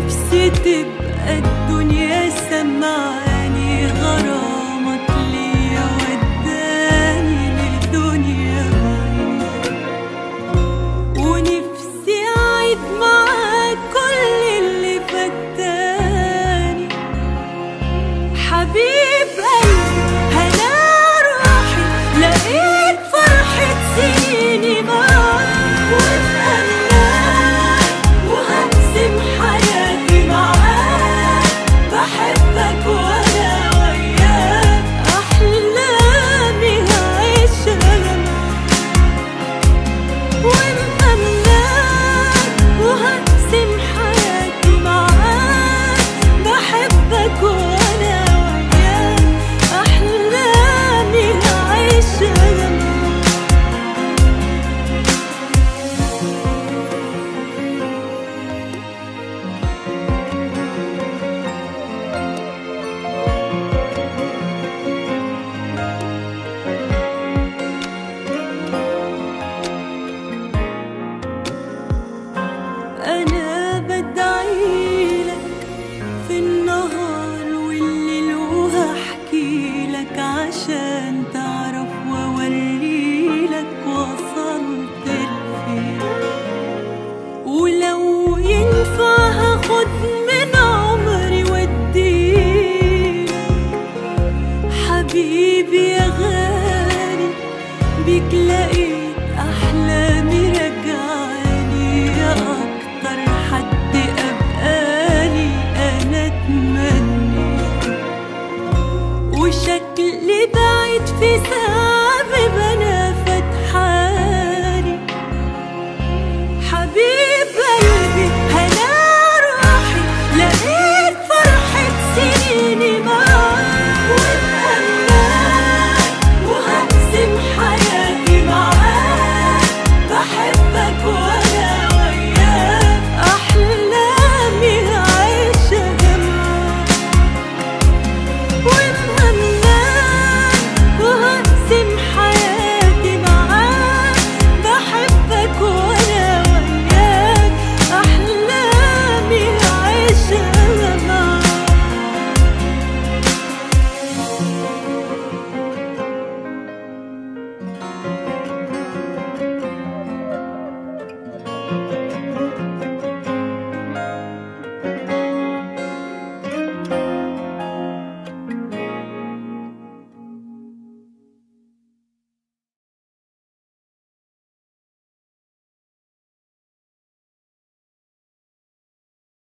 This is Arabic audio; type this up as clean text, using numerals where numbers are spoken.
نفسي تبقى الدنيا سمعاني، غرامك ليا وداني لدنيا بعيدة، ونفسي أعيد معاك كل اللي فاتاني. حبيب قلبي هنا روحي، لقيت فرحة سنيني معاك، واتمناك وهقسم حياتي معاك، بحبك وانا وياك، احلامي هعيشها معاك، واتمناك وهقسم حياتي معاك، بحبك وانا وياك، احلامي هعيشها معاك. أنا بدعيلك في النهار والليل، وهحكيلك عشان تعرف وأوريلك وصلت لفين، ولو ينفع هاخد من عمري واديلك. حبيبي يا غالي بيك لقيت أحلامي رجعاني، يا أكتر حد أبقالي أنا اتمنيت، وشكلي بعيد في ساعة